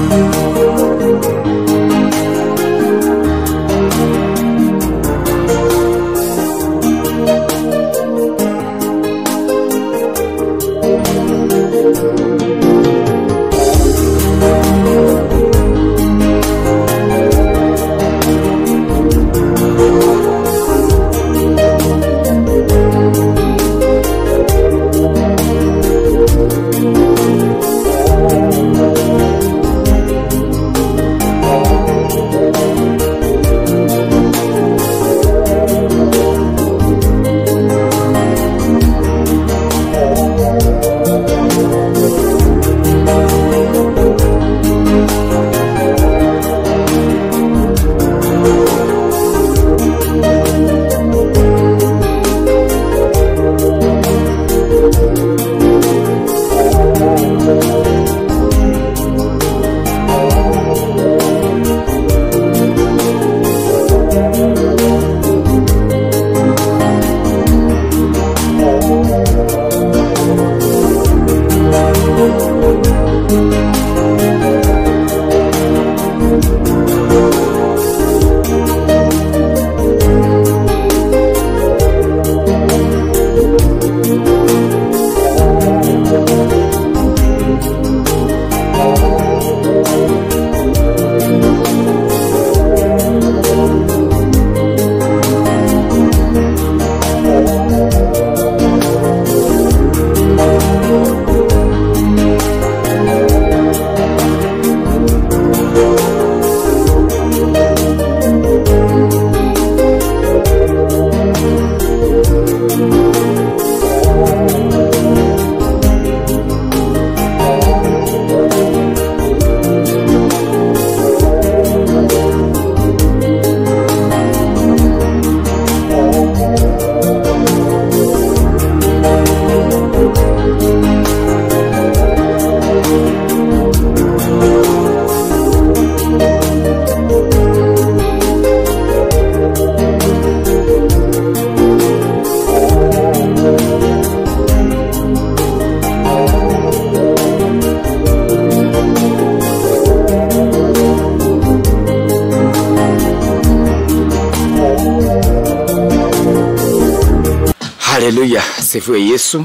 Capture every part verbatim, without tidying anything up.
Haleluya, sifiwe Yesu.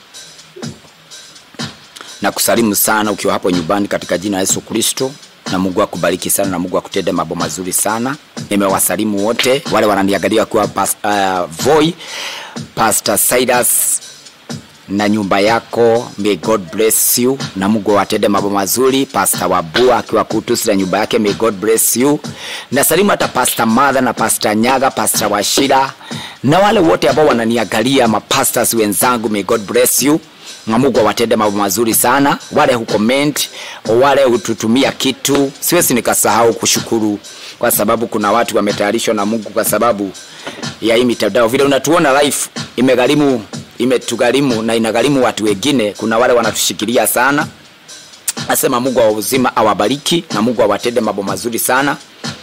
Na kusalimu sana ukiwa hapo nyumbani katika jina la Yesu Kristo. Na Mungu akubariki sana na Mungu akutende mambo mazuri sana. Nimewasalimu wote wale wananiangalia kwa uh, Voi, Pastor Silas na nyumba yako. May God bless you na Mungu awatende mambo mazuri. Pastor Wabua akiwa Kutusi na nyumba yake, may God bless you. Na salimu hata Pastor Mother na Pastor Nyaga, Pastor Washira na wale wote ambao wananiangalia, mapastors wenzangu, may God bless you. Na Mungu awatende mambo mazuri sana. Wale hu comment, wale hututumia kitu, siwezi nikasahau kushukuru kwa sababu kuna watu wametayarishwa na Mungu kwa sababu ya hii mitandao. Vile unatuona live imegharimu, imetugarimu na inagharimu watu wengine. Kuna wale wanatushikilia sana. Nasema Mungu wa uzima awabariki na Mungu awatende mambo mazuri sana.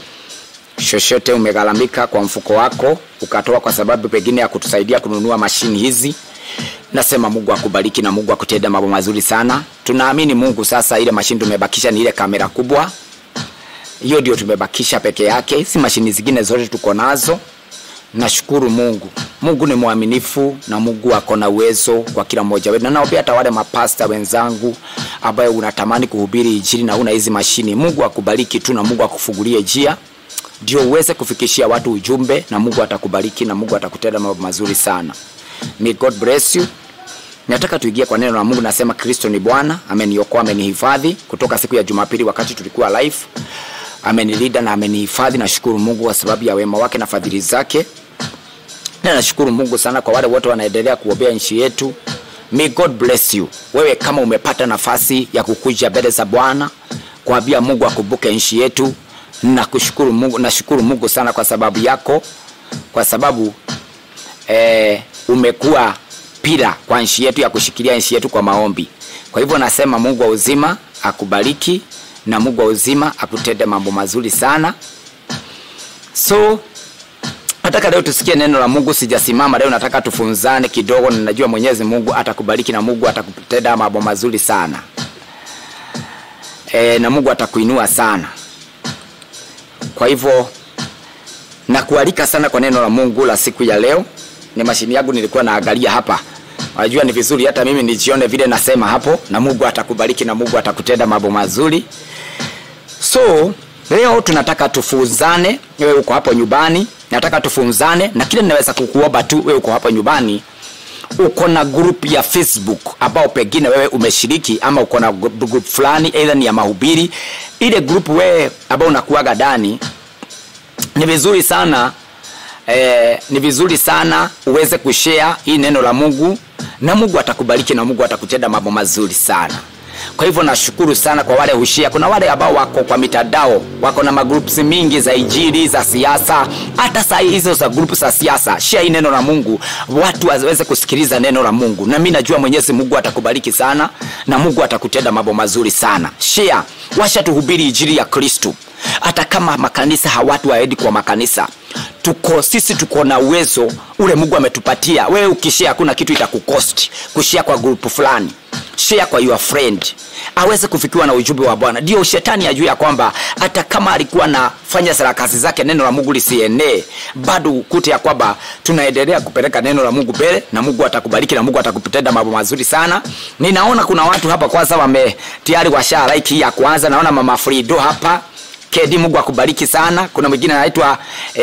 Shoshote umegharamika kwa mfuko wako ukatoa kwa sababu pengine ya kutusaidia kununua mashini hizi, nasema Mungu akubariki na Mungu akutende mambo mazuri sana. Tunaamini Mungu sasa ile mashini tumebakisha ni ile kamera kubwa. Hiyo ndio tumebakisha peke yake, si mashini zingine zote tuko nazo. Nashukuru Mungu. Mungu ni mwaminifu na Mungu ako na uwezo kwa kila mmoja wetu. Na naomba hata wale mapasta wenzangu ambao unatamani kuhubiri injili na una hizi mashini, Mungu akubariki tu na Mungu akufungulie njia ndio uweze kufikishia watu ujumbe, na Mungu atakubariki na Mungu atakutenda mambo mazuri sana. May God bless you. Nataka tuingie kwa neno la Mungu. Nasema Kristo ni Bwana, ameniokoa, amenihifadhi kutoka siku ya Jumapili wakati tulikuwa live. Amenilida na amenihifadhi. Nashukuru Mungu kwa sababu ya wema wake na fadhili zake. Na nashukuru Mungu sana kwa wale wote wanaendelea kuombea nchi yetu. May God bless you. Wewe kama umepata nafasi ya kukuja mbele za Bwana kuambia Mungu akumbuke nchi yetu, na kushukuru Mungu, nashukuru Mungu sana kwa sababu yako, kwa sababu eh, umekuwa pila kwa nchi yetu ya kushikilia nchi yetu kwa maombi. Kwa hivyo nasema Mungu wa uzima akubariki na Mungu wa uzima akutende mambo mazuri sana. So nataka leo tusikie neno la Mungu. Sijasimama leo, nataka tufunzane kidogo, na najua Mwenyezi Mungu atakubariki na Mungu atakutenda mambo mazuri sana. e, na Mungu atakuinua sana. Kwa hivyo nakualika sana kwa neno la Mungu la siku ya leo. Ni mashini yangu nilikuwa naangalia hapa. Unajua ni vizuri hata mimi nijione vile nasema hapo, na Mungu atakubariki na Mungu atakutenda mambo mazuri. So leo tunataka tufunzane. Wewe uko hapo nyumbani, nataka tufunzane, na kile ninaweza kukuomba tu, wewe uko hapo nyumbani, uko na group ya Facebook ambao pengine wewe umeshiriki, ama uko na group fulani either ni ya mahubiri, ile group wewe ambao unakuaga ndani, ni vizuri sana eh, ni vizuri sana uweze kushare hii neno la Mungu, na Mungu atakubariki na Mungu atakutenda mambo mazuri sana. Kwa hivyo nashukuru sana kwa wale hushare. Kuna wale ambao wako kwa mitandao, wako na magroups mingi za injili, za siasa, hata saa hizo za groups za siasa. Share hii neno la Mungu, watu waweze kusikiliza neno la Mungu. Na mimi najua Mwenyezi Mungu atakubariki sana na Mungu atakutenda mambo mazuri sana. Share, washa tuhubiri injili ya Kristo. Hata kama makanisa hawatu waedi kwa makanisa, tuko sisi tuko na uwezo ule Mungu ametupatia. Wewe ukishare hakuna kitu itakukosti kushare kwa group fulani. Share kwa your friend, aweze kufikiwa na ujumbe wa Bwana. Ndio shetani ajue ya kwamba hata kama alikuwa na fanya sarakasi zake, neno la Mungu lisienee, bado ukute ya kwamba tunaendelea kupeleka neno la Mungu mbele, na Mungu atakubariki na Mungu atakutenda mambo mazuri sana. Ninaona kuna watu hapa kwanza wame tayari washa like hii ya kwanza. Naona Mama Frido hapa. Kedi, Mungu akubariki sana. Kuna mwingine anaitwa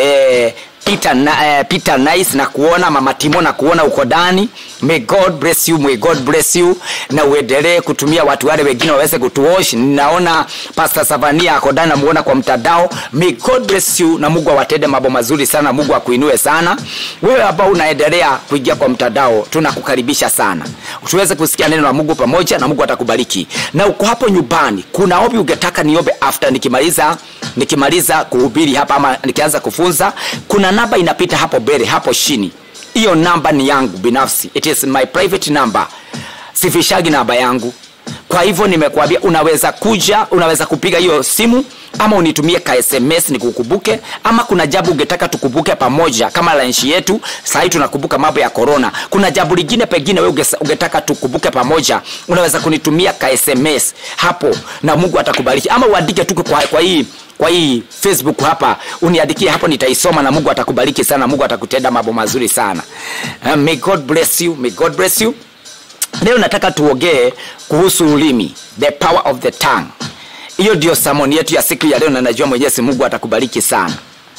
eh Peter na, uh, Peter Nice na kuona Mama Timo na kuona uko ndani. May God bless you, may God bless you, na uendelee kutumia watu wale wengine waweze kutuosh. Ninaona Pastor Savania ako ndani, namuona kwa mtandao. May God bless you na Mungu awatende mambo mazuri sana, Mungu akuinue sana. Wewe ambao unaendelea kuingia kwa mtandao, tunakukaribisha sana. Tuweze kusikia neno la Mungu pamoja na Mungu atakubariki. Na uko hapo nyumbani, kuna ombi ungetaka niombe after nikimaliza nikimaliza kuhubiri hapa ama nikianza kufunza, kuna namba inapita hapo mbele hapo chini. Hiyo namba ni yangu binafsi. It is my private number. Sifishagi namba yangu. Kwa hivyo nimekuambia unaweza kuja, unaweza kupiga hiyo simu, ama unitumie ka S M S nikukumbuke, ama kuna jambo ungetaka tukumbuke pamoja kama la nchi yetu. Sasa tunakumbuka mambo ya corona. Kuna jambo lingine pengine wewe ungetaka tukumbuke pamoja, unaweza kunitumia ka S M S hapo na Mungu atakubariki. Ama uandike tu kwa, kwa hii kwa hii Facebook hapa, uniandikie hapo, nitaisoma na Mungu atakubariki sana, Mungu atakutenda mambo mazuri sana. Uh, may God bless you, may God bless you. Leo nataka tuongee kuhusu ulimi, the power of the tongue. Hiyo ndio sermon yetu ya siku ya leo, na najua Mwenyezi Mungu atakubariki sana.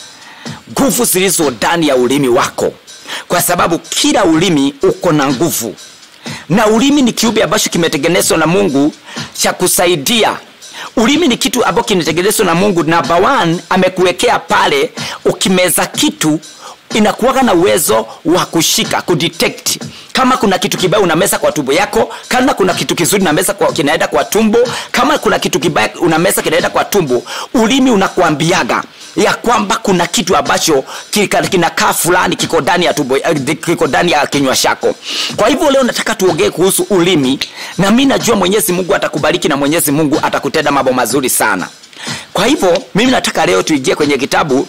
Nguvu zilizo ndani ya ulimi wako, kwa sababu kila ulimi uko na nguvu. Na ulimi ni kiumbe ambacho kimetengenezwa na Mungu cha kusaidia. Ulimi ni kitu ambacho kimetengenezwa na Mungu. Number one, amekuwekea pale, ukimeza kitu inakuwa na uwezo wa kushika, kudetect. Kama kuna kitu kibaya unameza kwa tumbo yako, kama kuna kitu kizuri unameza kwa kinaenda kwa tumbo, kama kuna kitu kibaya unameza kinaenda kwa tumbo, ulimi unakuambiaga ya kwamba kuna kitu ambacho kinakaa fulani kiko ndani ya tumbo, kiko ndani ya kinywa chako. Kwa hivyo leo nataka tuongee kuhusu ulimi, na mimi najua Mwenyezi Mungu atakubariki na Mwenyezi Mungu atakutenda mambo mazuri sana. Kwa hivyo mimi nataka leo tuingie kwenye kitabu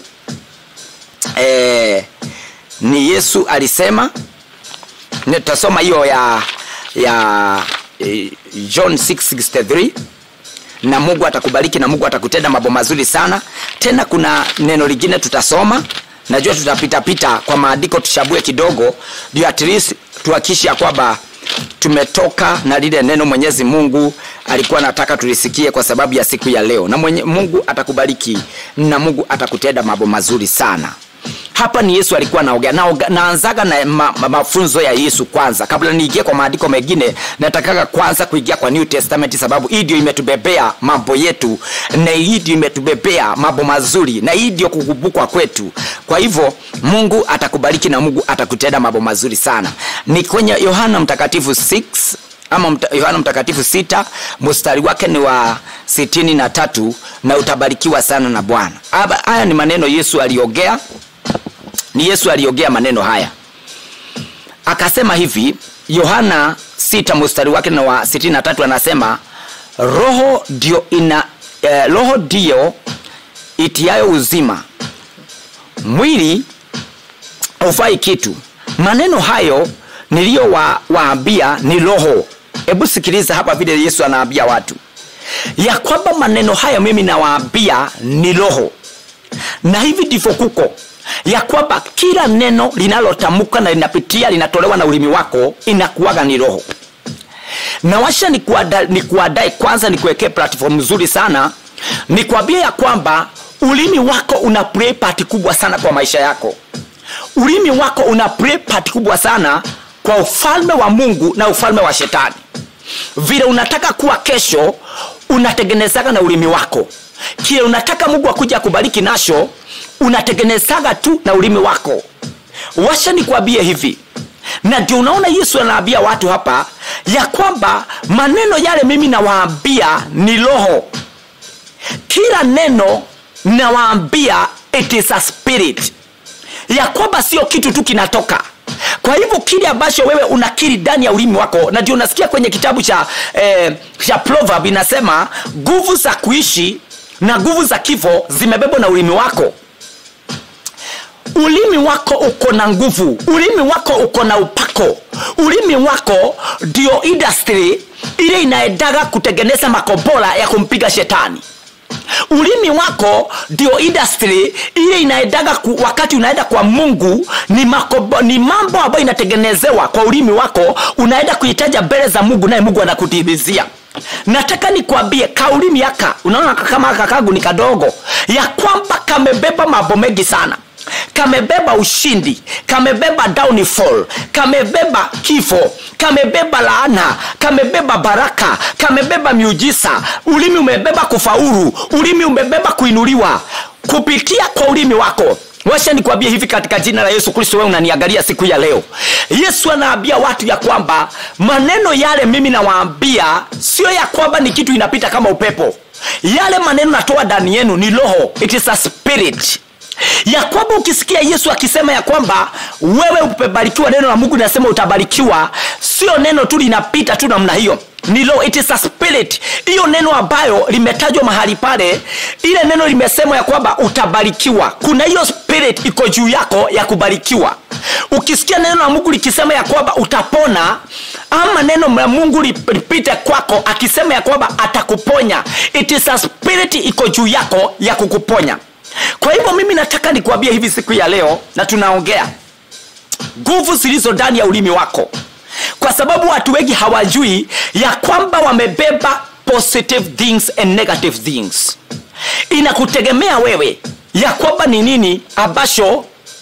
eh ni Yesu alisema. Nitasoma hiyo ya ya eh, John six sixty-three, na Mungu atakubariki na Mungu atakutenda mambo mazuri sana. Tena kuna neno lingine tutasoma. Najua tutapita pita kwa maandiko, tushabue kidogo, ndio at least tuhakikishe kwamba tumetoka na lile neno Mwenyezi Mungu alikuwa anataka tulisikie kwa sababu ya siku ya leo. Na mwenye, Mungu atakubariki na Mungu atakutenda mambo mazuri sana. Hapa ni Yesu alikuwa anaongea. Na naanzaga na ma, ma, mafunzo ya Yesu kwanza. Kabla niingie kwa maandiko mengine, nataka kwanza kuingia kwa New Testament, sababu hii ndio imetubebea mambo yetu, na hii ndio imetubebea mambo mazuri, na hii ndio kukumbukwa kwetu. Kwa hivyo Mungu atakubariki na Mungu atakutenda mambo mazuri sana. Ni kwenye Yohana Mtakatifu six ama mta, Yohana Mtakatifu sita, mstari wake ni wa sitini na tatu, na utabarikiwa sana na Bwana. Haya ni maneno Yesu aliongea. Ni Yesu aliongea maneno haya. Akasema hivi, Yohana sita mstari wake na wa sitini na tatu, anasema roho ndio ina eh, roho ndio itiayo uzima, mwili hufai kitu. Maneno hayo nilio wa, waambia ni roho. Hebu sikiliza hapa vile Yesu anaambia watu. ya kwamba maneno haya mimi nawaambia ni roho. Na hivi ndivyo kuko, ya kwamba kila neno linalotamka na linapitia linatolewa na ulimi wako inakuwaga ni roho. Na washa ni kuadai, ni kuadai kwanza ni kuwekea platform nzuri sana, ni kuambia ya kwamba ulimi wako una play part kubwa sana kwa maisha yako. Ulimi wako una play part kubwa sana kwa ufalme wa Mungu na ufalme wa shetani. Vile unataka kuwa kesho unatengenezaga na ulimi wako. Kile unataka Mungu akuja kubariki nasho unatengenezaga tu na ulimi wako. Washa ni kuambia hivi, na ndio unaona Yesu anaambia watu hapa ya kwamba maneno yale mimi nawaambia ni roho. Kila neno nawaambia it is a spirit, ya kwamba sio kitu tu kinatoka. Kwa hivyo kile ambacho wewe unakiri ndani ya ulimi wako, na ndio unasikia kwenye kitabu cha eh, cha Proverb inasema nguvu za kuishi na nguvu za kifo zimebebwa na ulimi wako. Ulimi wako uko na nguvu, ulimi wako uko na upako. Ulimi wako ndio industry ile inaendaga kutengeneza makombora ya kumpiga shetani. Ulimi wako ndio industry ile inaendaga wakati unaenda kwa Mungu, ni makobo, ni mambo ambayo inatengenezewa kwa ulimi wako, unaenda kuitaja mbele za Mungu naye Mungu anakutimizia. Nataka nikwambie kaulimi yaka, unaona kama kakangu ni kadogo, ya kwamba kamebeba mambo mengi sana. Kamebeba ushindi, kamebeba downfall, kamebeba kifo, kamebeba laana, kamebeba baraka, kamebeba miujiza. Ulimi umebeba kufaulu, ulimi umebeba kuinuliwa kupitia kwa ulimi wako. Washa nikwambie hivi katika jina la Yesu Kristo, wewe unaniangalia siku ya leo. Yesu anaambia watu ya kwamba maneno yale mimi nawaambia sio ya kwamba ni kitu inapita kama upepo. Yale maneno natoa ndani yenu ni roho, it is a spirit. Ya kwamba ukisikia Yesu akisema ya kwamba wewe umebarikiwa, neno la Mungu linasema utabarikiwa, sio neno tu linapita tu namna hiyo. Ni roho, it is a spirit. Hiyo neno ambayo limetajwa mahali pale, ile neno limesema ya kwamba utabarikiwa. Kuna hiyo spirit iko juu yako ya kubarikiwa. Ukisikia neno la Mungu likisema ya kwamba utapona, ama neno la Mungu lipite kwako akisema ya kwamba atakuponya, it is a spirit iko juu yako ya kukuponya. Kwa hivyo mimi nataka nikuambie hivi siku ya leo, na tunaongea nguvu zilizo ndani ya ulimi wako. Kwa sababu watu wengi hawajui ya kwamba wamebeba positive things and negative things. Inakutegemea wewe ya kwamba ni nini ambacho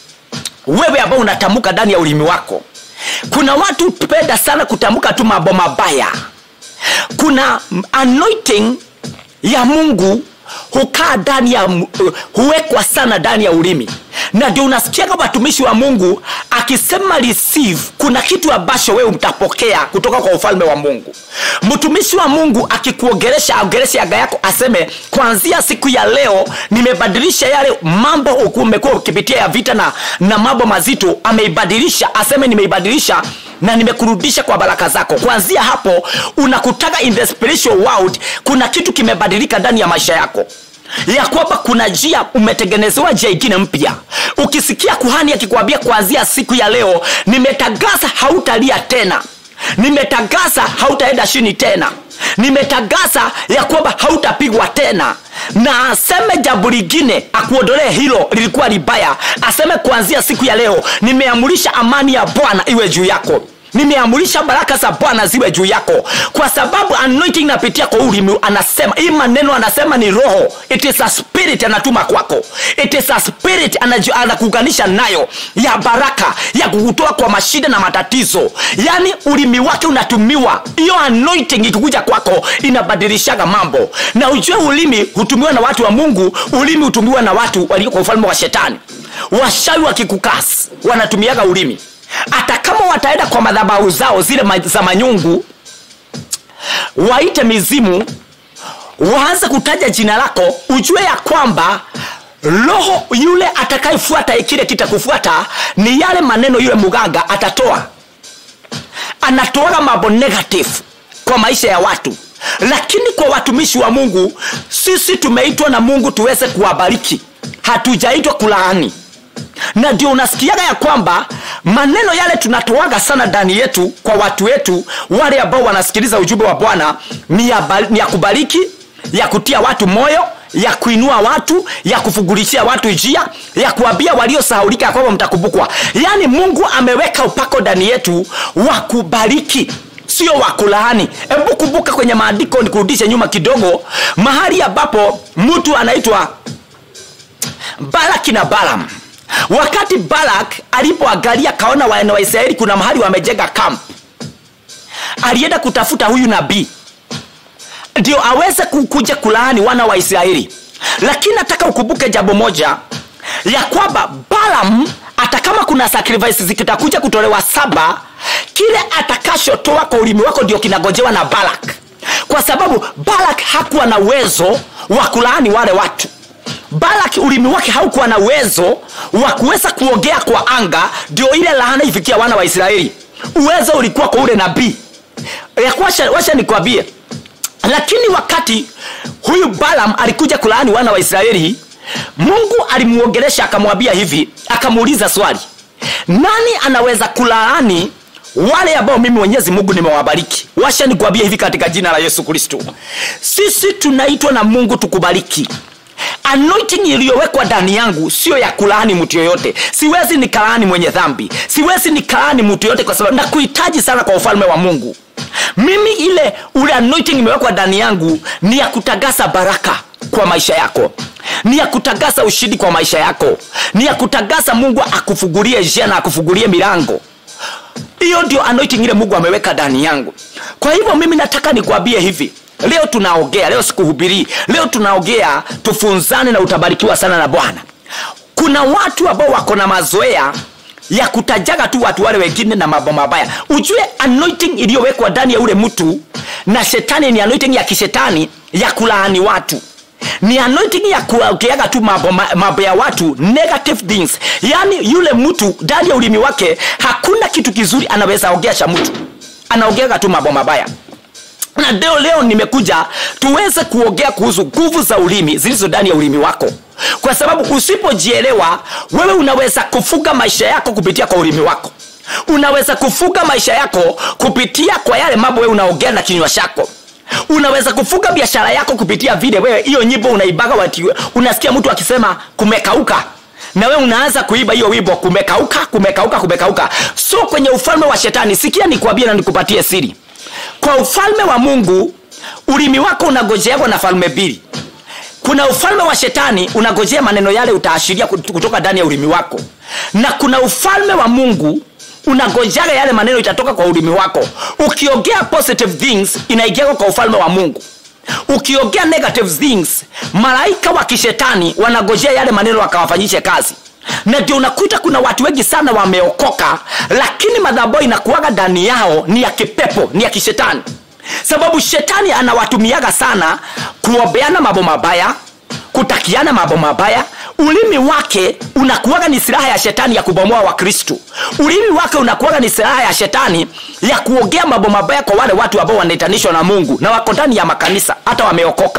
wewe ambao unatamka ndani ya ulimi wako. Kuna watu tupenda sana kutamka tu mambo mabaya. Kuna anointing ya Mungu hukaa ndani ya huwekwa sana ndani ya ulimi. Na ndio unasikia kama watumishi wa Mungu akisema receive, kuna kitu ambacho wewe utapokea kutoka kwa ufalme wa Mungu. Mtumishi wa Mungu akikuongelesha, aongeleshe aga yako aseme kuanzia siku ya leo nimebadilisha yale mambo umekuwa ukipitia ya vita na na mambo mazito, ameibadilisha, aseme nimeibadilisha na nimekurudisha kwa baraka zako. Kuanzia hapo unakutaka in the spiritual world kuna kitu kimebadilika ndani ya maisha yako. Ya kwamba kuna njia umetengenezewa njia nyingine mpya. Ukisikia kuhani akikwambia kuanzia siku ya leo nimetangaza hautalia tena, nimetangaza hautaenda chini tena, nimetangaza ya kwamba hautapigwa tena, na aseme jambo lingine akuondolee hilo lilikuwa libaya, aseme kuanzia siku ya leo nimeamurisha amani ya Bwana iwe juu yako, nimeamurisha baraka za Bwana ziwe juu yako. Kwa sababu anointing inapitia kwa ulimi. Anasema hii maneno, anasema ni roho, it is a spirit anatuma kwako, it is a spirit anakuunganisha nayo ya baraka, ya kukutoa kwa mashida na matatizo. Yani ulimi wake unatumiwa, hiyo anointing ikikuja kwako inabadilishaga mambo. Na ujue ulimi hutumiwa na watu wa Mungu, ulimi hutumiwa na watu walio kwa ufalme wa shetani. Washawi wakikukasi wanatumiaga ulimi. Hata kama wataenda kwa madhabahu zao zile za manyungu, waite mizimu, waanze kutaja jina lako, ujue ya kwamba roho yule atakayefuata kile kitakufuata ni yale maneno yule muganga atatoa. Anatoa mambo negative kwa maisha ya watu. Lakini kwa watumishi wa Mungu, sisi tumeitwa na Mungu tuweze kuwabariki, hatujaitwa kulaani. Na ndio unasikiaga ya kwamba maneno yale tunatoaga sana ndani yetu kwa watu wetu wale ambao wanasikiliza ujumbe wa Bwana ni ya, ni ya kubariki, ya kutia watu moyo, ya kuinua watu, ya kufugulishia watu njia, ya kuambia waliosahaulika kwamba mtakumbukwa. Yaani Mungu ameweka upako ndani yetu wa kubariki, sio wa kulaani. Hebu kumbuka kwenye maandiko, nikurudishe nyuma kidogo, mahali ambapo mtu anaitwa Balaki na Balaam. Wakati Balak alipoangalia kaona wana wa Israeli kuna mahali wamejenga camp, alienda kutafuta huyu nabii ndio aweze kukuja kulaani wana wa Israeli. Lakini nataka ukumbuke jambo moja, ya kwamba Balaam hata kama kuna sacrifices zikitakuja kutolewa saba, kile atakashotoa kwa ulimi wako ndio kinagojewa na Balak, kwa sababu Balak hakuwa na uwezo wa kulaani wale watu. Balak ulimi wake haukuwa na uwezo wa kuweza kuongea kwa anga ndio ile laana ifikia wana wa Israeli. Uwezo ulikuwa kwa ule nabii. Ya kuwasha, washa nikwambie, lakini wakati huyu Balaam alikuja kulaani wana wa Israeli, Mungu alimuongelesha akamwambia hivi, akamuuliza swali, nani anaweza kulaani wale ambao mimi Mwenyezi Mungu nimewabariki? Washa nikwambie hivi katika jina la Yesu Kristo, sisi tunaitwa na Mungu tukubariki. Anointing iliyowekwa ndani yangu sio ya kulaani mtu yoyote. Siwezi nikalaani mwenye dhambi, siwezi nikalaani mtu yoyote, kwa sababu nakuhitaji sana kwa ufalme wa Mungu. Mimi ile ule anointing imewekwa ndani yangu ni ya kutagasa baraka kwa maisha yako, ni ya kutagasa ushindi kwa maisha yako, ni ya kutagasa Mungu akufungulie njia na akufungulie milango. Hiyo ndio anointing ile Mungu ameweka ndani yangu. Kwa hivyo mimi nataka nikwambie hivi, leo tunaongea, leo sikuhubiri, leo tunaongea tufunzane na utabarikiwa sana na Bwana. Kuna watu ambao wako na mazoea ya kutajaga tu watu wale wengine na mambo mabaya. Ujue anointing iliyowekwa ndani ya ule mtu na shetani ni anointing ya kishetani ya kulaani watu. Ni anointing ya kuongeaga tu mambo mambo ya watu, negative things. Yaani yule mtu ndani ya ulimi wake hakuna kitu kizuri anaweza ongeasha mtu. Anaongeaga tu mambo mabaya. Na leo leo nimekuja tuweze kuongea kuhusu nguvu za ulimi zilizo ndani ya ulimi wako. Kwa sababu usipojielewa, wewe unaweza kufuga maisha yako kupitia kwa ulimi wako. Unaweza kufuga maisha yako kupitia kwa yale mambo wewe unaongea na kinywa chako. Unaweza kufuga biashara yako kupitia vile wewe hiyo nyimbo unaibaga watu, unasikia mtu akisema kumekauka, na wewe unaanza kuiba hiyo wimbo kumekauka kumekauka kumekauka. So kwenye ufalme wa shetani, sikia nikwambie na nikupatie siri. Kwa ufalme wa Mungu, ulimi wako unagojewa na falme mbili. Kuna ufalme wa shetani, unagojea maneno yale utaashiria kutoka ndani ya ulimi wako. Na kuna ufalme wa Mungu, unagojea yale maneno itatoka kwa ulimi wako. Ukiongea positive things, inaingia kwa ufalme wa Mungu. Ukiongea negative things, malaika wa kishetani wanagojea yale maneno wakawafanyishe kazi. Na ndio unakuta kuna watu wengi sana wameokoka, lakini madhabahu inakuaga ndani yao ni ya kipepo, ni ya kishetani. Sababu shetani anawatumiaga sana kuombeana mambo mabaya, kutakiana mambo mabaya. Ulimi wake unakuaga ni silaha ya shetani ya kubomoa wa Kristo. Ulimi wake unakuaga ni silaha ya shetani ya kuongea mambo mabaya kwa wale watu ambao wanaitanishwa na Mungu na wako ndani ya makanisa hata wameokoka.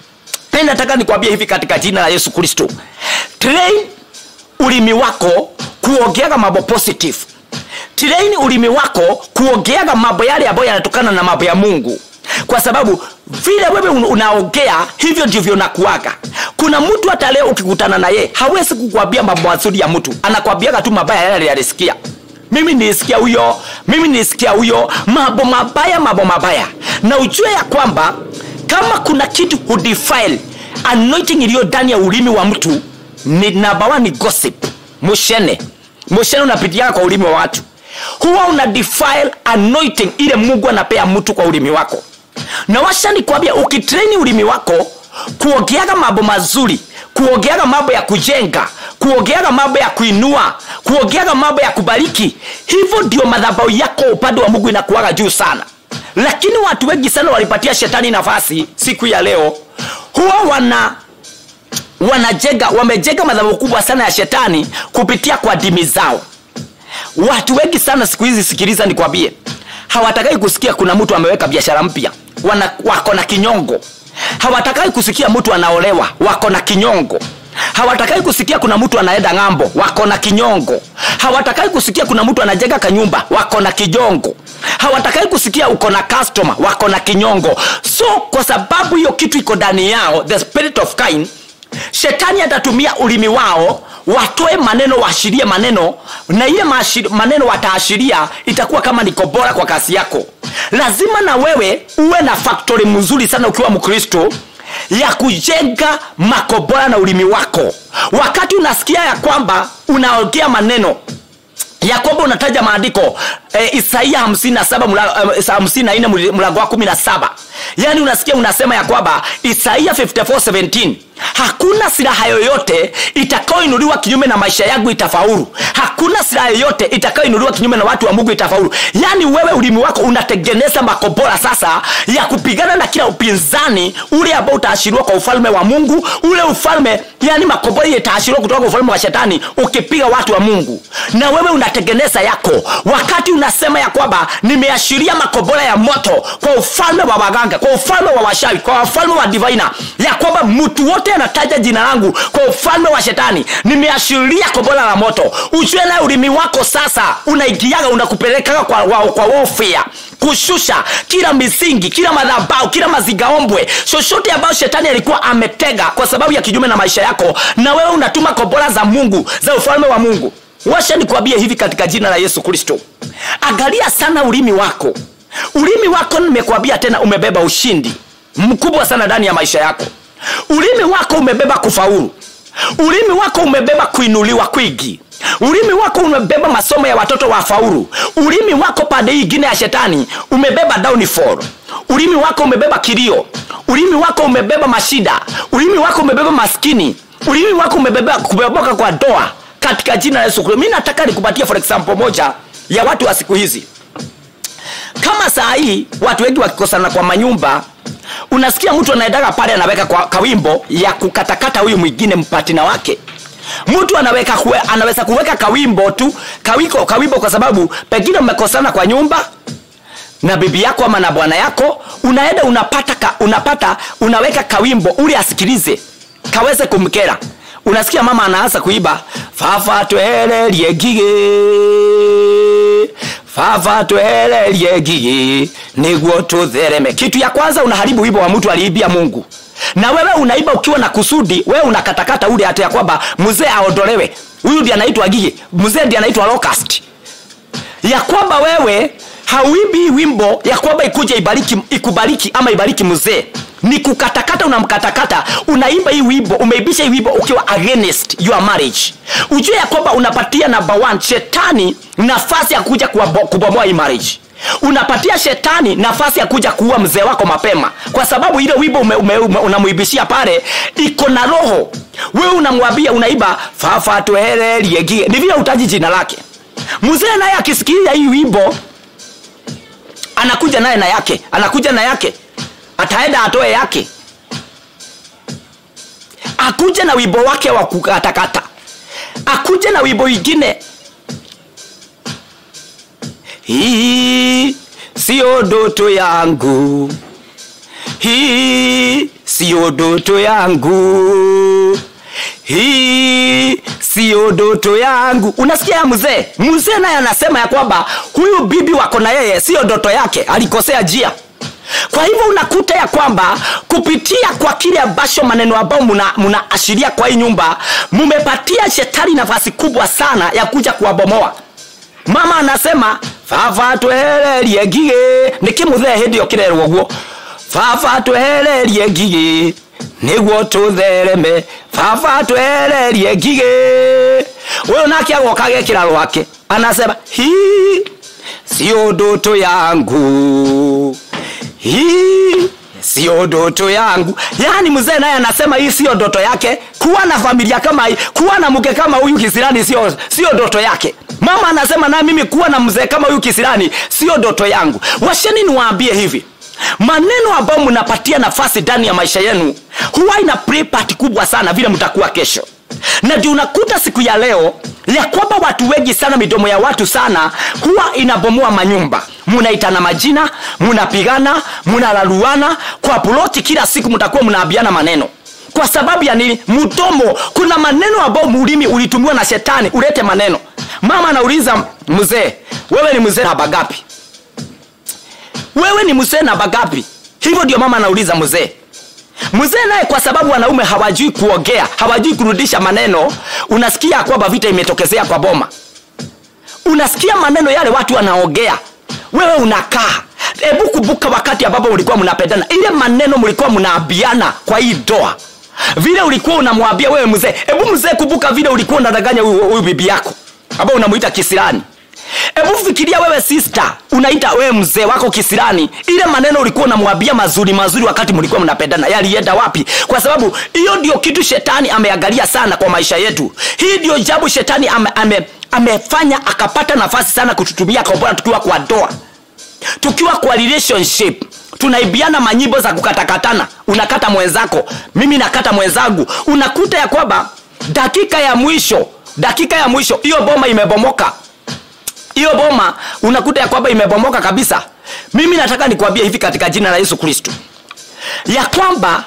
Na nataka nikwambie hivi katika jina la Yesu Kristo, train ulimi wako kuongea mambo positive. Train ulimi wako kuongea mambo yale ambayo yanatokana na mambo ya Mungu. Kwa sababu vile wewe unaongea hivyo ndivyo unakuaga. Kuna mtu hata leo ukikutana na yeye hawezi kukuambia mambo mazuri ya mtu, anakuambia tu mabaya yale alisikia. Mimi nilisikia huyo, mimi nilisikia huyo, mambo mabaya mambo mabaya. Na ujue ya kwamba kama kuna kitu hudefile anointing iliyo ndani ya ulimi wa mtu, ni nabawa ni gossip, mushene. Mushene unapitia kwa ulimi wa watu. Huwa una defile anointing ile Mungu anapea mtu kwa ulimi wako. Na washa nikwambia, ukitrain ulimi wako kuongeaga mambo mazuri, kuongeaga mambo ya kujenga, kuongeaga mambo ya kuinua, kuongeaga mambo ya kubariki, hivyo ndio madhabahu yako upande wa Mungu inakuaga juu sana. Lakini watu wengi sana walipatia shetani nafasi siku ya leo. Huwa wana wanajenga, wamejenga madhabahu kubwa sana ya shetani kupitia kwa dimi zao. Watu wengi sana siku hizi, sikiliza nikwambie, hawatakai kusikia kuna mtu ameweka biashara mpya, wana wako na kinyongo. Hawatakai kusikia mtu anaolewa, wako na kinyongo. Hawatakai kusikia kuna mtu anaenda ng'ambo, wako na kinyongo. Hawatakai kusikia kuna mtu anajenga kanyumba, wako na kijongo. Hawatakai kusikia uko na customer, wako na kinyongo. So kwa sababu hiyo kitu iko ndani yao, the spirit of Cain, shetani atatumia ulimi wao watoe maneno, waashirie maneno, na ile maneno wataashiria itakuwa kama niko bora kwa kasi yako. Lazima na wewe uwe na factory mzuri sana ukiwa Mkristo ya kujenga makobora na ulimi wako. Wakati unasikia ya kwamba unaongea maneno ya kwamba unataja maandiko e, Isaia hamsini na saba hamsini na nne mlango wa kumi na saba, yani unasikia unasema ya kwamba Isaia hamsini na nne seventeen, hakuna silaha yoyote itakayoinuliwa kinyume na maisha yangu itafaulu. Hakuna silaha yoyote itakayoinuliwa kinyume na watu wa Mungu itafaulu. Yani wewe ulimi wako unatengeneza makobora sasa ya kupigana na kila upinzani ule ambao utaashiriwa kwa ufalme wa Mungu. Ule ufalme, yani makobora yataashiriwa kutoka kwa ufalme wa shetani ukipiga watu wa Mungu. Na wewe unatengeneza yako wakati unasema ya kwamba nimeashiria makobora ya moto kwa ufalme wa waganga, kwa ufalme wa washawi, kwa ufalme wa divina, ya kwamba mtu wote anataja jina langu kwa ufalme wa shetani, nimeashiria kobora la moto. Ujue na ulimi wako sasa unaigiaga, unakupeleka kwa wa, kwa warfare, kushusha kila misingi, kila madhabahu, kila mazigaombwe, chochote ambao shetani alikuwa ametega kwa sababu ya kinyume na maisha yako, na wewe unatuma kobora za Mungu, za ufalme wa Mungu. Washa nikwambie hivi katika jina la Yesu Kristo, angalia sana ulimi wako. Ulimi wako, nimekuambia tena, umebeba ushindi mkubwa sana ndani ya maisha yako. Ulimi wako umebeba kufaulu. Ulimi wako umebeba kuinuliwa kwingi. Ulimi wako umebeba masomo ya watoto wa faulu. Ulimi wako pande nyingine ya shetani umebeba downfall. Ulimi wako umebeba kilio. Ulimi wako umebeba mashida. Ulimi wako umebeba maskini. Ulimi wako umebeba kubeboka kwa doa katika jina la Yesu Kristo. Mimi nataka nikupatie for example moja ya watu wa siku hizi. Kama saa hii watu wengi wakikosana kwa manyumba, unasikia mtu anaendaga pale anaweka kwa kawimbo ya kukatakata huyu mwingine mpatina wake. Mtu anaweka kue, anaweza kuweka kawimbo tu, kawiko kawimbo kwa sababu pengine mmekosana kwa nyumba na bibi yako ama na bwana yako, unaenda unapata ka, unapata unaweka kawimbo uli asikilize kaweze kumkera. Unasikia mama anaanza kuiba, fafa twele liegige, fafa twele liegige, niguo tuthereme. Kitu ya kwanza unaharibu wimbo wa mtu aliibia Mungu. Na wewe unaiba ukiwa na kusudi, wewe unakatakata ule hata ya kwamba mzee aondolewe. Huyu ndiye anaitwa gige, mzee ndiye anaitwa locust. Ya kwamba wewe hauibi wimbo ya kwamba ikuje ibariki, ikubariki ama ibariki mzee. Ni kukatakata, unamkatakata, unaimba hii wimbo, umeibisha hii wimbo ukiwa against your marriage. Ujue ya kwamba unapatia number one shetani nafasi ya kuja kubomoa hii marriage. Unapatia shetani nafasi ya kuja kuua mzee wako mapema, kwa sababu ile wimbo ume, ume, ume, unamuibishia pale iko na roho. Wewe unamwambia, unaiba fafa twele liegige, ni vile utaji jina lake. Mzee naye akisikia hii wimbo anakuja naye na yake, anakuja na yake, ataenda atoe yake, akuje na wimbo wake wa kukatakata, akuje na wimbo mwingine. Hii sio ndoto yangu, hii sio ndoto yangu, hii sio ndoto yangu. Unasikia mzee? Mzee naye anasema ya kwamba huyu bibi wako na yeye sio ndoto yake, alikosea njia. Kwa hivyo unakuta ya kwamba kupitia kwa kile ambacho maneno ambao muna, muna ashiria kwa hii nyumba, mumepatia shetani nafasi kubwa sana ya kuja kuwabomoa. Mama anasema fafa twele liegige, nikimuthe hindi okirerwo guo, fafa twele liegige, niguo tuthereme, fafa twele liegige. Wewe nake agoka gekira rwake, anasema hii sio ndoto yangu, hii sio ndoto yangu. Yani mzee naye anasema hii sio ndoto yake. Kuwa na familia kama hii, kuwa na mke kama huyu kisirani sio sio ndoto yake. Mama anasema na mimi kuwa na mzee kama huyu kisirani sio ndoto yangu. Washeni niwaambie hivi, maneno ambayo mnapatia nafasi ndani ya maisha yenu huwa ina play part kubwa sana vile mtakuwa kesho. Na ndio unakuta siku ya leo ya kwamba watu wengi sana, midomo ya watu sana huwa inabomoa manyumba. Munaitana majina, munapigana, munalaluana kwa ploti, kila siku mtakuwa mnaambiana maneno. Kwa sababu ya nini? Mdomo. Kuna maneno ambayo ulimi ulitumiwa na shetani ulete maneno. Mama anauliza mzee, wewe ni mzee namba ngapi? Wewe ni mzee namba ngapi? Hivyo ndio mama anauliza mzee. Mzee naye kwa sababu wanaume hawajui kuongea, hawajui kurudisha maneno, unasikia kwamba vita imetokezea kwa boma. Unasikia maneno yale watu wanaongea. Wewe unakaa. Hebu kumbuka wakati ambapo mlikuwa mnapendana. Ile maneno mlikuwa mnaambiana kwa hii ndoa. Vile ulikuwa unamwambia wewe mzee. Hebu mzee kumbuka vile ulikuwa unadanganya huyu bibi yako, ambao unamuita kisirani. Hebu fikiria wewe sister, unaita wewe mzee wako kisirani. Ile maneno ulikuwa unamwambia mazuri mazuri wakati mlikuwa mnapendana, yalienda wapi? Kwa sababu hiyo ndio kitu shetani ameangalia sana kwa maisha yetu. Hii ndio jambo shetani ame, ame, amefanya akapata nafasi sana kututumia kwa tukiwa kwa ndoa. Tukiwa kwa relationship, tunaibiana manyimbo za kukatakatana. Unakata mwenzako, mimi nakata mwenzangu. Unakuta ya kwamba dakika ya mwisho, dakika ya mwisho hiyo boma imebomoka. Hiyo boma unakuta ya kwamba imebomoka kabisa. Mimi nataka nikwambie hivi katika jina la Yesu Kristo, ya kwamba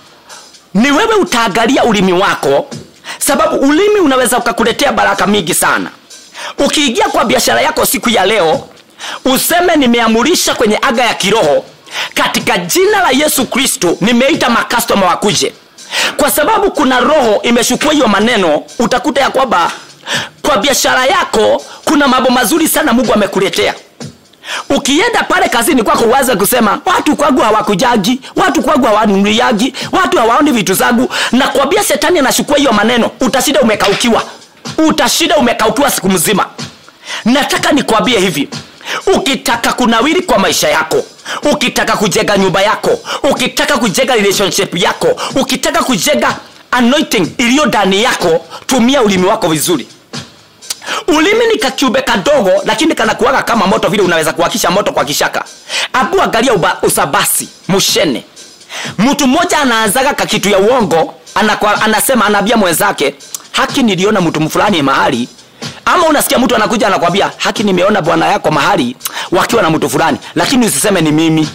ni wewe utaangalia ulimi wako, sababu ulimi unaweza ukakuletea baraka mingi sana. Ukiingia kwa biashara yako siku ya leo, useme nimeamurisha kwenye aga ya kiroho, katika jina la Yesu Kristo nimeita makastoma wakuje. Kwa sababu kuna roho imeshukua hiyo maneno, utakuta ya kwamba kwa biashara yako kuna mambo mazuri sana Mungu amekuletea. Ukienda pale kazini kwako uanze kusema watu kwangu hawakujagi, watu kwangu hawanunuliagi, watu hawaoni vitu zangu, na kwambia shetani anachukua hiyo maneno, utashida umekaukiwa. Utashida umekaukiwa siku mzima. Nataka nikwambie hivi, ukitaka kunawiri kwa maisha yako, ukitaka kujenga nyumba yako, ukitaka kujenga relationship yako, ukitaka kujenga anointing iliyo ndani yako, tumia ulimi wako vizuri. Ulimi ni kakiumbe kadogo, lakini kanakuaga kama moto vile unaweza kuwakisha moto kwa kishaka. Abu angalia uba, usabasi, mushene. Mtu mmoja anaanzaga kakitu ya uongo, anakwa, anasema anabia mwenzake, haki niliona mtu mfulani mahali. Ama unasikia mtu anakuja anakuambia, haki nimeona bwana yako mahali wakiwa na mtu fulani, lakini usiseme ni mimi.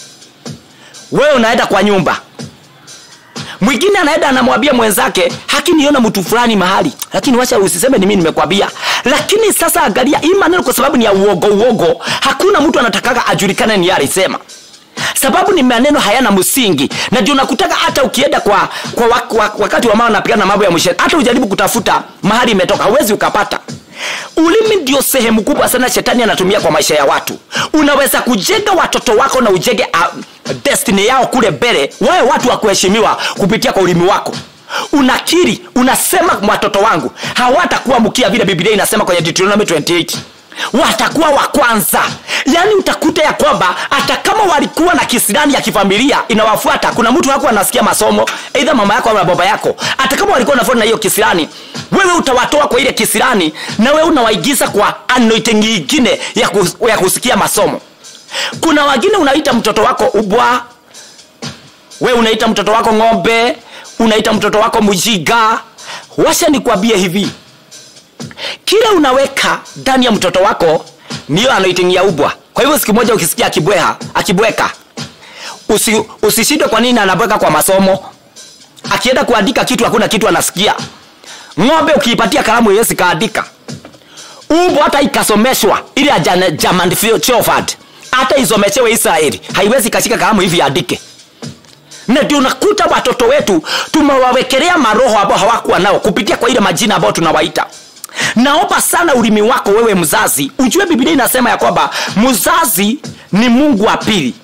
Wewe unaenda kwa nyumba, mwingine anaenda anamwambia mwenzake, haki niona mtu fulani mahali, lakini wacha usiseme ni mimi nimekwambia. Lakini sasa angalia hii maneno, kwa sababu ni ya uogo uogo, hakuna mtu anatakaga ajulikane ni yale sema. Sababu ni maneno hayana msingi. Na ndio nakutaka hata ukienda kwa, kwa wak, wak, wakati wa mama anapigana mambo ya mshene, hata ujaribu kutafuta mahali imetoka, huwezi ukapata. Ulimi ndio sehemu kubwa sana shetani anatumia kwa maisha ya watu. Unaweza kujenga watoto wako na ujenge uh, destiny yao kule mbele, wewe watu wa kuheshimiwa kupitia kwa ulimi wako. Unakiri, unasema watoto wangu hawatakuwa mkia vile Biblia inasema kwenye Deuteronomy twenty eight. Watakuwa wa kwanza. Yaani utakuta ya kwamba hata kama walikuwa na kisirani ya kifamilia inawafuata, kuna mtu wako anasikia masomo, aidha mama yako au baba yako, hata kama walikuwa wanafuata na hiyo kisirani, wewe utawatoa kwa ile kisirani na wewe unawaigiza kwa anointing nyingine ya, kus, ya kusikia masomo. Kuna wengine unaita mtoto wako ubwa, wewe unaita mtoto wako ng'ombe, unaita mtoto wako mjiga. Washa nikwambie hivi, kile unaweka ndani ya mtoto wako niyo anointing ya ubwa. Kwa hivyo siku moja ukisikia akibweha, akibweka, usi, usishinde kwa nini anabweka kwa masomo. Akienda kuandika kitu hakuna kitu anasikia. Ng'ombe ukiipatia kalamu yesi kaandika. Ubwa hata ikasomeshwa ili ya German Shepherd, hata isomeshewe Israeli, haiwezi kashika kalamu hivi andike. Na ndio unakuta watoto wetu tumewawekelea maroho ambao hawakuwa nao kupitia kwa ile majina ambao tunawaita. Naomba sana ulimi wako wewe mzazi, ujue Biblia inasema ya kwamba mzazi ni Mungu wa pili.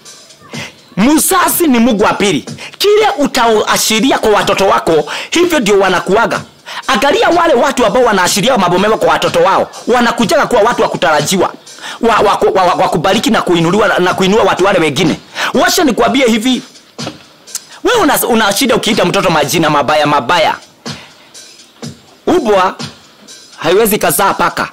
Mzazi ni Mungu wa pili. Kile utaashiria kwa watoto wako, hivyo ndio wanakuaga. Angalia wale watu ambao wanaashiria mambo mema kwa watoto wao, wanakujaga kuwa watu wa kutarajiwa, wa, wa, wa, wa, wa kubariki na kuinuliwa na kuinua watu wale wengine. Washa nikwambie hivi, wewe una, una shida ukiita mtoto majina mabaya mabaya. Ubwa haiwezi kazaa paka.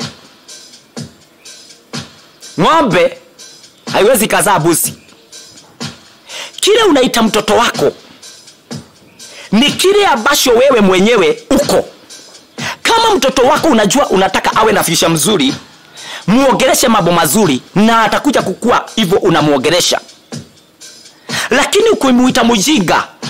Ng'ombe haiwezi kazaa busi. Kile unaita mtoto wako ni kile ambacho wewe mwenyewe uko. Kama mtoto wako unajua unataka awe na fisha mzuri, muongeleshe mambo mazuri na atakuja kukua hivyo unamuongelesha. Lakini ukimuita mjinga,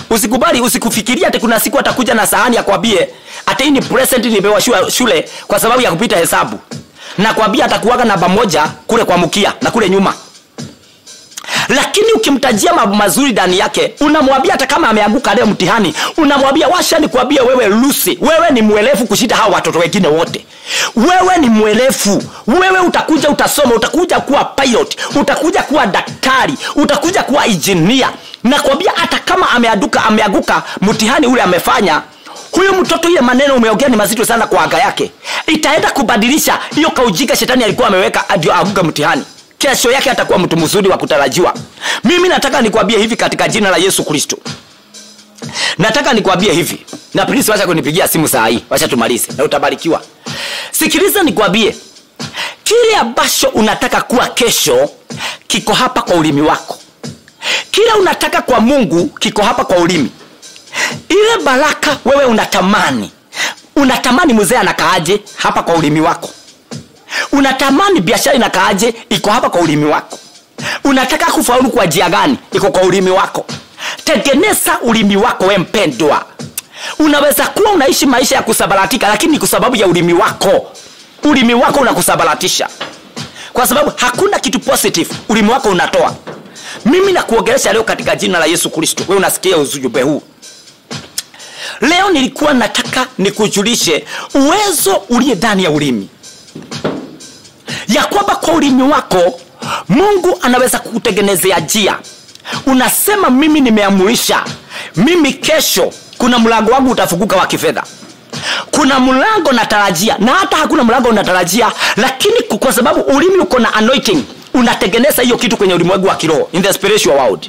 Usikubali, usikufikiria ati kuna siku atakuja na sahani akwambie ati hii ni present nimepewa shule kwa sababu ya kupita hesabu. Na kwambia atakuwaga namba moja kule kwa mkia na kule nyuma. Lakini ukimtajia mambo mazuri ndani yake, unamwambia hata kama ameanguka leo mtihani, unamwambia washa ni kuambia wewe Lucy, wewe ni mwelefu kushinda hao watoto wengine wote. Wewe ni mwelefu. Wewe utakuja utasoma, utakuja kuwa pilot, utakuja kuwa daktari, utakuja kuwa engineer. Na kwambia hata kama ameanguka ameanguka mtihani ule amefanya, huyo mtoto ile maneno umeongea ni mazito sana kwa aga yake. Itaenda kubadilisha hiyo kaujika shetani alikuwa ameweka ndio aanguka mtihani. Kesho yake atakuwa mtu mzuri wa kutarajiwa. Mimi nataka nikwambie hivi katika jina la Yesu Kristo. Nataka nikwambie hivi. Na please wacha kunipigia simu saa hii. Wacha tumalize na utabarikiwa. Sikiliza nikwambie. Kile ambacho unataka kuwa kesho kiko hapa kwa ulimi wako. Kile unataka kwa Mungu kiko hapa kwa ulimi. Ile baraka wewe unatamani. Unatamani mzee anakaaje hapa kwa ulimi wako. Unatamani biashara inakaaje iko hapa kwa ulimi wako. Unataka kufaulu kwa njia gani iko kwa ulimi wako. Tengeneza ulimi wako wewe mpendwa. Unaweza kuwa unaishi maisha ya kusabaratika lakini ni kwa sababu ya ulimi wako. Ulimi wako unakusabaratisha. Kwa sababu hakuna kitu positive ulimi wako unatoa. Mimi nakuongelesha leo katika jina la Yesu Kristo. Wewe unasikia ujumbe huu. Leo nilikuwa nataka nikujulishe uwezo uliye ndani ya ulimi. Ya kwamba kwa ulimi wako Mungu anaweza kukutengenezea njia. Unasema mimi nimeamurisha, mimi kesho kuna mlango wangu utafunguka wa kifedha. Kuna mlango natarajia na hata hakuna mlango unatarajia, lakini kwa sababu ulimi uko na anointing, unatengeneza hiyo kitu kwenye ulimwengu wa kiroho, in the spiritual world.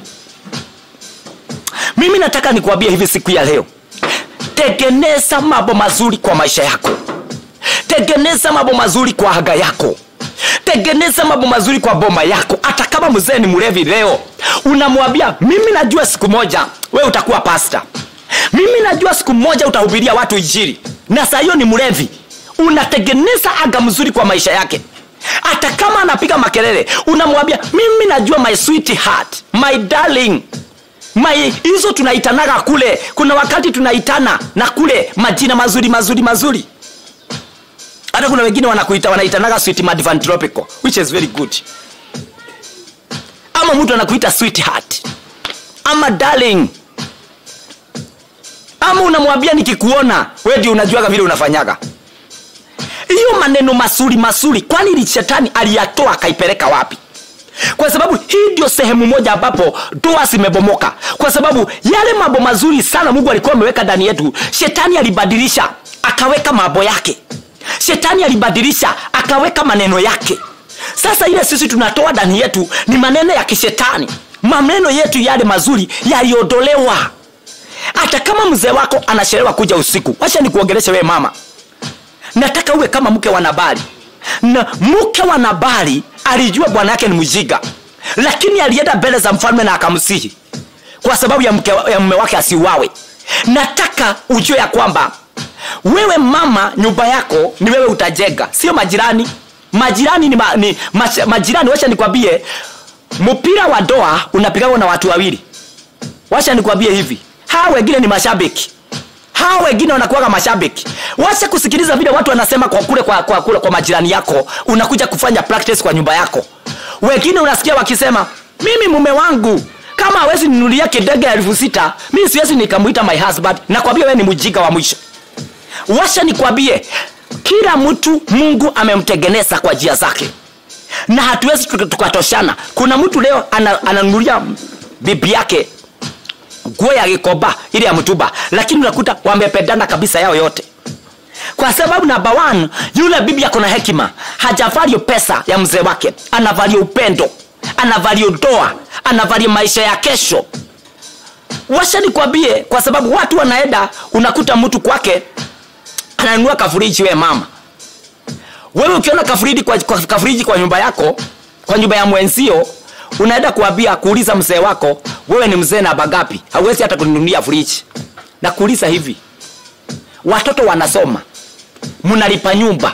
Mimi nataka nikuambie hivi siku ya leo. Tengeneza mambo mazuri kwa maisha yako. Tengeneza mambo mazuri kwa haga yako. Tengeneza mambo mazuri kwa boma yako. Hata kama mzee ni mlevi leo, unamwambia mimi najua siku moja wewe utakuwa pastor. Mimi najua siku moja utahubiria watu injili. Na sasa hiyo ni mlevi. Unatengeneza aga mzuri kwa maisha yake. Hata kama anapiga makelele, unamwambia mimi najua my sweetheart, my darling. My hizo tunaitanaga kule. Kuna wakati tunaitana na kule majina mazuri mazuri mazuri. Hata kuna wengine wanakuita wanaitanaga sweet madvan tropical, which is very good. Ama mtu anakuita sweetheart, ama darling. Ama unamwambia nikikuona wewe ndio unajuaga vile unafanyaga. Hiyo maneno masuri masuri, kwani ile shetani aliyatoa akaipeleka wapi? Kwa sababu hii ndio sehemu moja ambapo doa zimebomoka. Kwa sababu yale mambo mazuri sana Mungu alikuwa ameweka ndani yetu, shetani alibadilisha akaweka mambo yake. Shetani alibadilisha akaweka maneno yake. Sasa ile sisi tunatoa ndani yetu ni maneno ya kishetani. Maneno yetu yale mazuri yaliondolewa. Hata kama mzee wako anachelewa kuja usiku, wacha nikuongeleshe wewe mama. Nataka uwe kama mke wa Nabali. Na mke wa Nabali alijua bwana yake ni mjinga, lakini alienda mbele za mfalme na akamsihi kwa sababu ya mke ya mume wake asiuawe. Nataka ujue ya kwamba wewe mama, nyumba yako ni wewe utajenga, sio majirani. Majirani ni, ma, ni ma, majirani. Wacha nikwambie, mpira wa doa unapigwa na watu wawili. Wacha nikwambie hivi, hao wengine ni mashabiki. Hao wengine wanakuwa mashabiki. Wacha kusikiliza vile watu wanasema kwa kule kwa kwa, kule kwa majirani yako, unakuja kufanya practice kwa nyumba yako. Wengine unasikia wakisema, mimi mume wangu kama hawezi ninunulia kidege elfu sita, mimi siwezi nikamuita my husband. Na kwambia wewe ni mjinga wa mwisho. Wacha nikwambie, kila mtu Mungu amemtengeneza kwa njia zake. Na hatuwezi tukatoshana. Kuna mtu leo ananunulia bibi yake nguo ya Gikoba ile ya mtumba, lakini unakuta wamependana kabisa yao yote. Kwa sababu number one, yule bibi yako na hekima, hajavalia pesa ya mzee wake, anavalia upendo, anavalia ndoa, anavalia maisha ya kesho. Wacha nikwambie, kwa sababu watu wanaenda, unakuta mtu kwake ananunua kafuriji. Wewe mama, wewe ukiona kafuriji kwa, kwa kafuriji kwa nyumba yako, kwa nyumba ya mwenzio, unaenda kuambia kuuliza mzee wako, wewe ni mzee na bagapi? Hauwezi hata kuninunulia friji. Na kuuliza hivi, watoto wanasoma, mnalipa nyumba,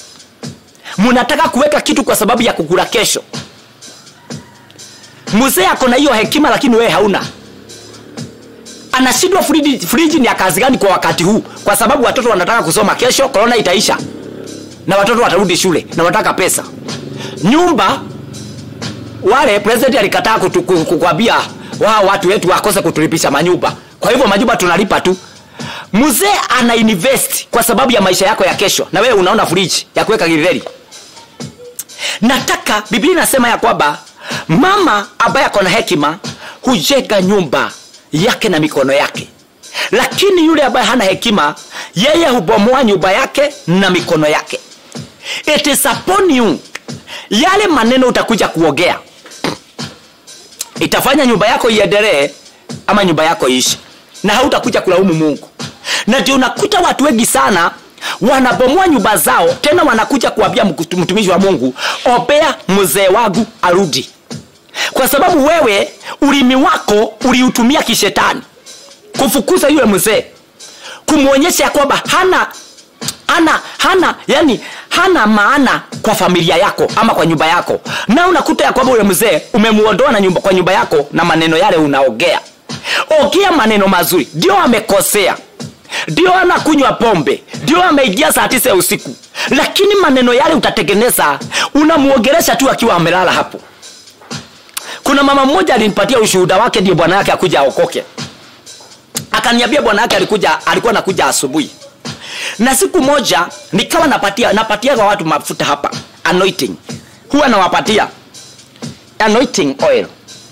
mnataka kuweka kitu kwa sababu ya kukula kesho. Mzee ako na hiyo hekima lakini wewe hauna. Anashindwa friji, friji ni ya kazi gani kwa wakati huu? Kwa sababu watoto wanataka kusoma kesho, corona itaisha. Na watoto watarudi shule na wanataka pesa. Nyumba wale president alikataa kukuambia wao watu wetu wakose kutulipisha manyumba. Kwa hivyo manyumba tunalipa tu. Mzee ana invest kwa sababu ya maisha yako ya kesho. Na wewe unaona friji ya kuweka githeri. Nataka Biblia inasema ya kwamba mama ambaye ako na hekima hujenga nyumba yake na mikono yake. Lakini yule ambaye hana hekima, yeye hubomoa nyumba yake na mikono yake. It is upon you. Yale maneno utakuja kuogea itafanya nyumba yako iendelee ama nyumba yako iishi. Na hautakuja kulaumu Mungu. Na ndio unakuta watu wengi sana wanabomoa nyumba zao, tena wanakuja kuambia mtumishi wa Mungu, ombea mzee wangu arudi. Kwa sababu wewe ulimi wako uliutumia kishetani kufukuza yule mzee, kumuonyesha kwamba hana hana hana yani hana maana kwa familia yako ama kwa nyumba yako. Na unakuta ya kwamba yule mzee umemuondoa na nyumba kwa nyumba yako na maneno yale unaogea. Ogea maneno mazuri. Ndio amekosea, ndio anakunywa pombe, ndio ameingia saa tisa ya usiku, lakini maneno yale utatengeneza, unamuongelesha tu akiwa amelala hapo. Kuna mama mmoja alinipatia ushuhuda wake, ndio bwana yake akuja aokoke. Akaniambia bwana yake alikuja alikuwa anakuja asubuhi. Na siku moja nikawa napatia napatia kwa watu mafuta hapa, anointing. Huwa nawapatia anointing oil.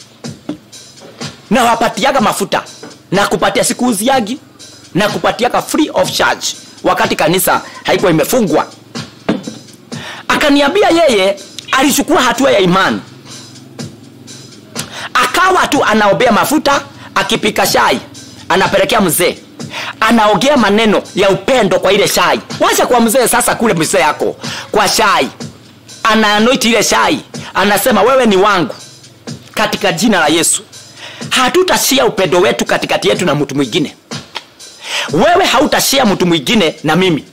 Na wapatiaga mafuta na kupatia siku uziagi na kupatiaga free of charge wakati kanisa haikuwa imefungwa. Akaniambia yeye alichukua hatua ya imani. Akawa tu anaobea mafuta, akipika chai anapelekea mzee, anaogea maneno ya upendo kwa ile chai. Wacha kwa mzee sasa kule mzee yako kwa chai, anaanoint ile chai, anasema wewe ni wangu katika jina la Yesu. Hatutashia upendo wetu katikati yetu na mtu mwingine. Wewe hautashia mtu mwingine na mimi.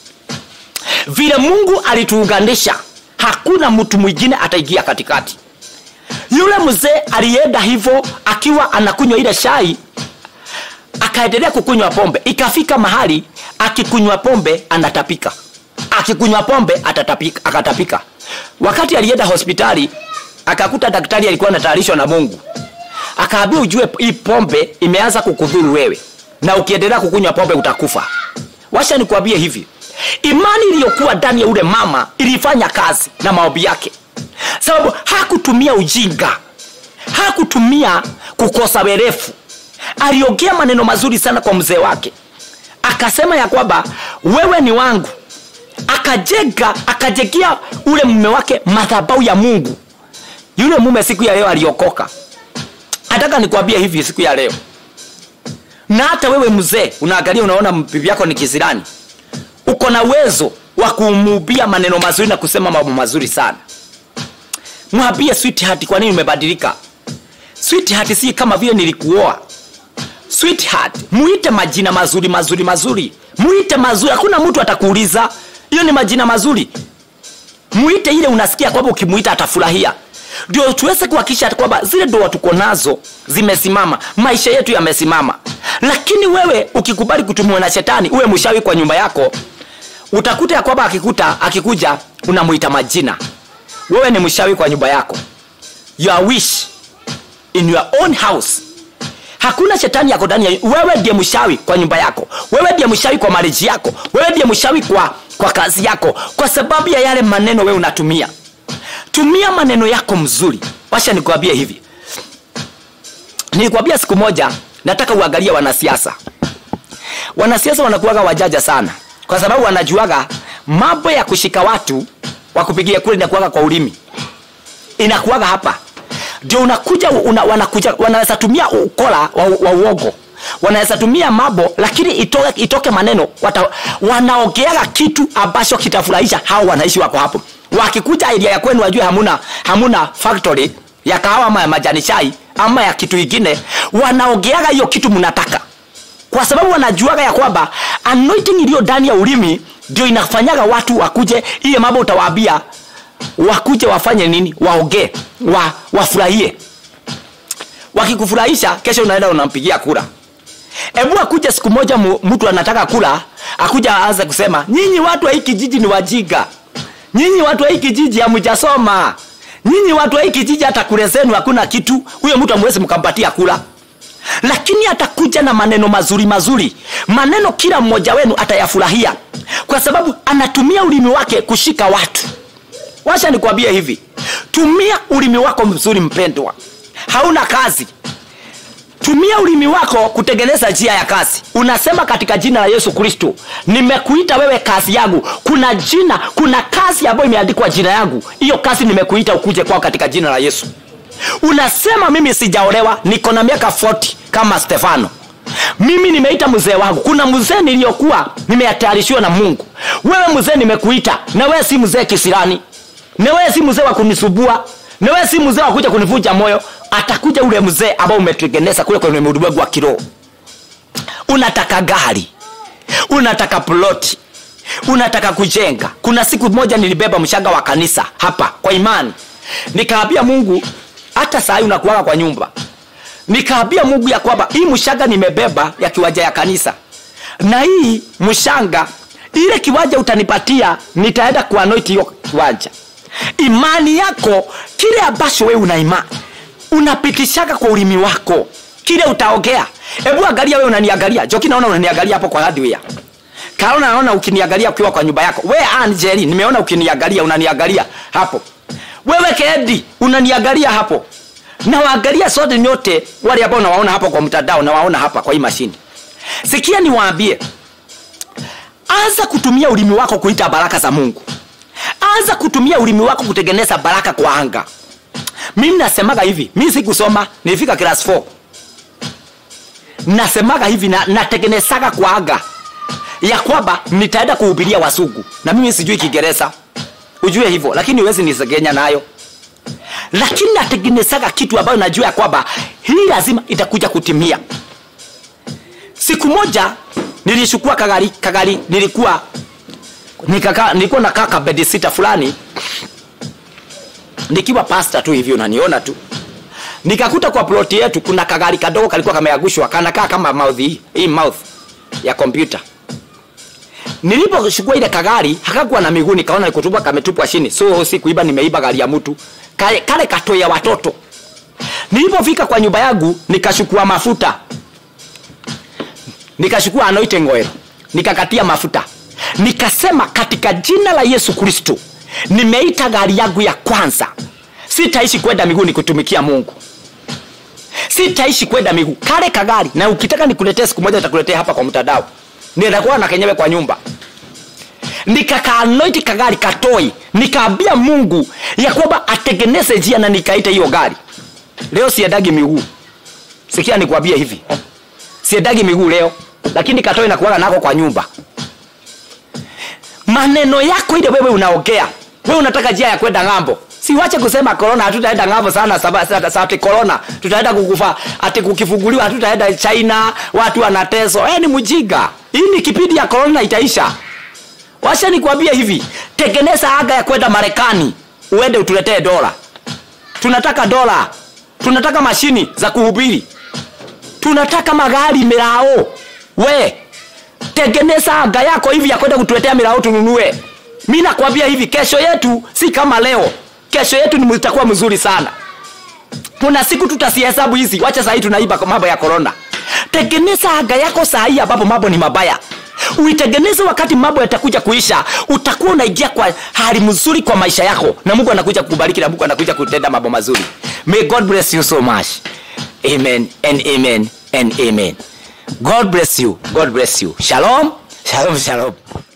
Vile Mungu alituunganisha, hakuna mtu mwingine ataingia katikati. Yule mzee alienda hivyo akiwa anakunywa ile chai, akaendelea kukunywa pombe. Ikafika mahali akikunywa pombe anatapika, akikunywa pombe atatapika, akatapika. Wakati alienda hospitali akakuta daktari alikuwa anatayarishwa na Mungu. Akaambia ujue hii pombe imeanza kukudhuru wewe, na ukiendelea kukunywa pombe utakufa. Wacha nikuambie hivi, imani iliyokuwa ndani ya ule mama ilifanya kazi na maombi yake. Sababu hakutumia ujinga, hakutumia kukosa werefu. Aliongea maneno mazuri sana kwa mzee wake. Akasema ya kwamba wewe ni wangu. Akajenga, akajengea ule mume wake madhabahu ya Mungu. Yule mume siku ya leo aliokoka. Nataka nikwambie hivi siku ya leo, na hata wewe mzee unaangalia unaona bibi yako ni kisirani, uko na uwezo wa kumhubia maneno mazuri na kusema mambo mazuri sana. Mwambie sweetheart, kwa nini umebadilika? Sweetheart si kama vile nilikuoa. Sweetheart, muite majina mazuri mazuri mazuri. Muite mazuri, hakuna mtu atakuuliza. Hiyo ni majina mazuri. Muite ile unasikia kwamba ukimuita atafurahia. Ndio tuweze kuhakikisha kwamba zile ndoa tuko nazo zimesimama, maisha yetu yamesimama. Lakini wewe ukikubali kutumiwa na shetani, uwe mshawi kwa nyumba yako, utakuta kwamba akikuta akikuja unamuita majina. Wewe ni mshawi kwa nyumba yako. Your wish in your own house. Hakuna shetani yako ndani ya wewe. Ndiye mshawi kwa nyumba yako. Wewe ndiye mshawi kwa marriage yako. Wewe ndiye mshawi kwa kwa kazi yako, kwa sababu ya yale maneno wewe unatumia. Tumia maneno yako mzuri. Wacha nikwambie hivi. Nilikwambia siku moja nataka uangalie wanasiasa. Wanasiasa wanakuwaga wajaja sana, kwa sababu wanajuaga mambo ya kushika watu wakupigia kule na kuwaga kwa ulimi. Inakuwaga hapa. Ndio unakuja una, wanakuja wanaweza tumia ukola wa, wa uogo. Wanaweza tumia mambo lakini itoke itoke maneno wata, wanaogeaga kitu ambacho kitafurahisha hao wanaishi wako hapo. Wakikuja area ya kwenu wajue hamuna hamuna factory ya kahawa ama ya majani chai ama ya kitu kingine, wanaogeaga hiyo kitu mnataka. Kwa sababu wanajuaga ya kwamba anointing iliyo ndani ya ulimi ndio inafanyaga watu wakuje ile mambo utawaambia wakuje wafanye nini? Waoge, wa wafurahie. Wakikufurahisha kesho unaenda unampigia kura. Hebu akuje siku moja mtu anataka kula, akuja aanze kusema, "Nyinyi watu wa hiki kijiji ni wajinga. Nyinyi watu wa hiki kijiji hamjasoma. Nyinyi watu wa hiki kijiji hata kule zenu hakuna kitu." Huyo mtu amwezi mkampatia kula. Lakini atakuja na maneno mazuri mazuri. Maneno kila mmoja wenu atayafurahia. Kwa sababu anatumia ulimi wake kushika watu. Wacha nikwambie hivi. Tumia ulimi wako mzuri mpendwa. Hauna kazi. Tumia ulimi wako kutengeneza njia ya kazi. Unasema katika jina la Yesu Kristo, nimekuita wewe kazi yangu. Kuna jina, kuna kazi ambayo imeandikwa jina yangu. Hiyo kazi nimekuita ukuje kwao katika jina la Yesu. Unasema mimi sijaolewa, niko na miaka arobaini kama Stefano. Mimi nimeita mzee wangu. Kuna mzee niliyokuwa nimeatayarishiwa na Mungu. Wewe mzee nimekuita, na wewe si mzee kisirani. Na wewe si mzee wa kunisubua. Na wewe si mzee wa kuja kunivunja moyo. Atakuja ule mzee ambao umetengeneza kule kwenye ulimwengu wa kiroho. Unataka gari. Unataka ploti. Unataka kujenga. Kuna siku moja nilibeba mshanga wa kanisa hapa kwa imani. Nikaambia Mungu, hata saa hii unakuwa kwa nyumba. Nikaambia Mungu ya kwamba hii mshanga nimebeba ya kiwanja ya kanisa. Na hii mshanga ile kiwanja utanipatia, nitaenda kuanoint hiyo kiwanja. Imani yako, kile ambacho wewe una imani, unapitishaka kwa ulimi wako. Kile utaongea. Hebu angalia wewe unaniangalia. Joki naona unaniangalia hapo kwa hardware. Kaona naona ukiniangalia ukiwa kwa nyumba yako. Wewe Angeli, nimeona ukiniangalia unaniangalia hapo. Wewe Kedi, unaniangalia hapo. Na waangalia sote nyote wale ambao nawaona hapo kwa mtandao na waona hapa kwa hii mashine. Sikia niwaambie. Anza kutumia ulimi wako kuita baraka za Mungu. Anza kutumia ulimi wako kutengeneza baraka kwa anga. Mimi nasemaga hivi, mimi sikusoma, nilifika class four. Nasemaga hivi na natengenezaga kwa anga ya kwamba nitaenda kuhubiria wasugu. Na mimi sijui Kiingereza. Ujue hivyo, lakini huwezi nisegenya nayo. Lakini natengenezaga kitu ambayo najua ya kwamba hii lazima itakuja kutimia. Siku moja nilishukua kagari, kagari nilikuwa nikaka nilikuwa na kaka bedsitter fulani. Nikiwa pastor tu hivi unaniona tu. Nikakuta kwa ploti yetu kuna kagari kadogo kalikuwa kameagushwa, kanakaa kama mouth hii, hii mouth ya computer. Nilipochukua ile kagari hakakuwa na miguu, nikaona ikotupwa kametupwa chini. So si kuiba, nimeiba gari ya mtu. Kale, kale katoe ya watoto. Nilipofika kwa nyumba yangu nikachukua mafuta. Nikachukua anointing oil. Nikakatia mafuta. Nikasema katika jina la Yesu Kristo, nimeita gari yangu ya kwanza. Sitaishi kwenda miguu nikutumikia Mungu. Sitaishi kwenda miguu. Kale kagari, na ukitaka nikuletee siku moja nitakuletea hapa kwa mtandao. Nitakuwa na kenyewe kwa nyumba. Nikaka anointi kagari katoi. Nikaambia Mungu ya kwamba atengeneze njia na nikaita hiyo gari. Leo siendagi miguu. Sikia nikwambie hivi. Siendagi miguu leo, lakini katoi na kuaga nako kwa nyumba. Maneno yako ile wewe unaongea. Wewe unataka njia ya kwenda ngambo. Siwache kusema corona hatutaenda ngambo sana, sababu ati corona tutaenda kukufa, ati kukifunguliwa hatutaenda China, watu wanateswa. Eh, ni mjinga. Hii ni kipindi ya corona itaisha. Wacha nikwambie hivi, tengeneza aga ya kwenda Marekani, uende utuletee dola. Tunataka dola. Tunataka mashini za kuhubiri. Tunataka magari mirao. We, tengeneza aga yako hivi ya kwenda kutuletea mirao tununue. Mimi nakwambia hivi, kesho yetu si kama leo. Kesho yetu ni mtakuwa mzuri sana. Kuna siku tutasihesabu hizi. Wacha sasa tunaiba kwa mambo ya corona. Tengeneza aga yako saa hii ambapo mambo ni mabaya. Uitengeneze wakati mambo yatakuja kuisha. Utakuwa unaingia kwa hali mzuri kwa maisha yako. Na Mungu anakuja kukubariki na Mungu anakuja kutenda mambo mazuri. May God bless you so much. Amen and amen and amen. God bless you. God bless you. Shalom. Shalom, shalom.